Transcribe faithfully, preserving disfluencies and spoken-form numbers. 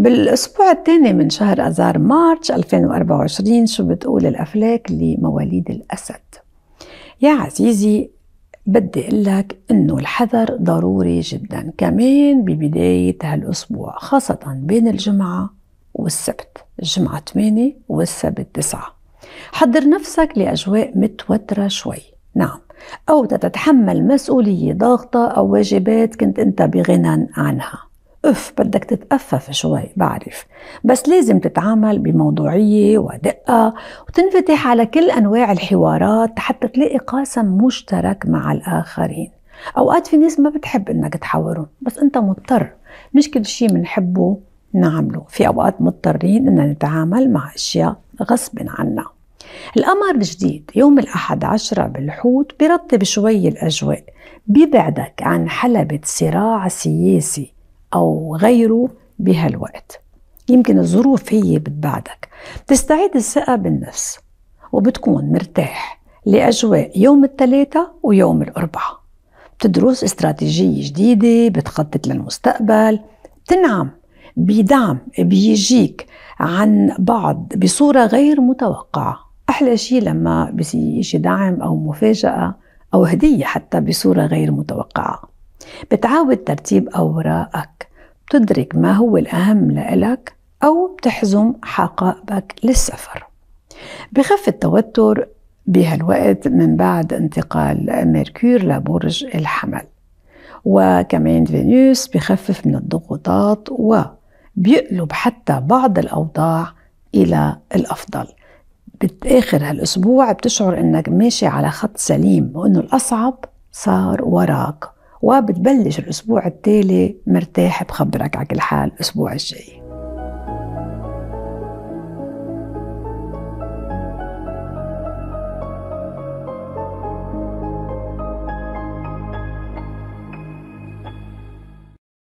بالأسبوع الثاني من شهر أذار مارس ألفين وأربعة وعشرين شو بتقول الأفلاك لمواليد الأسد؟ يا عزيزي، بدي أقول لك إنه الحذر ضروري جدا كمان ببداية هالأسبوع، خاصة بين الجمعة والسبت، الجمعة ثمانية والسبت تسعة. حضر نفسك لأجواء متوترة شوي، نعم، أو تتحمل مسؤولية ضاغطة أو واجبات كنت أنت بغنى عنها. أف بدك تتأفف شوي بعرف، بس لازم تتعامل بموضوعية ودقة وتنفتح على كل أنواع الحوارات حتى تلاقي قاسم مشترك مع الآخرين. أوقات في ناس ما بتحب إنك تحاورهم، بس أنت مضطر، مش كل شي منحبه نعمله، في أوقات مضطرين إن نتعامل مع أشياء غصب عنا. القمر الجديد يوم الأحد عشرة بالحوت بيرطب شوي الأجواء، بيبعدك عن حلبة صراع سياسي أو غيره بهالوقت. يمكن الظروف هي بتبعدك، بتستعيد الثقة بالنفس وبتكون مرتاح لأجواء يوم الثلاثة ويوم الأربعة. بتدرس استراتيجية جديدة، بتخطط للمستقبل، بتنعم بدعم بيجيك عن بعض بصورة غير متوقعة. أحلى شيء لما بيجي دعم أو مفاجأة أو هدية حتى بصورة غير متوقعة. بتعاود ترتيب أوراقك، بتدرك ما هو الأهم لإلك أو بتحزم حقائبك للسفر. بخف التوتر بهالوقت من بعد انتقال ميركور لبرج الحمل، وكمان فينوس بخفف من الضغوطات وبيقلب حتى بعض الأوضاع إلى الأفضل. بآخر هالأسبوع بتشعر أنك ماشي على خط سليم وأنه الأصعب صار وراك، وبتبلش الأسبوع التالي مرتاح. بخبرك على كل حال الأسبوع الجاي.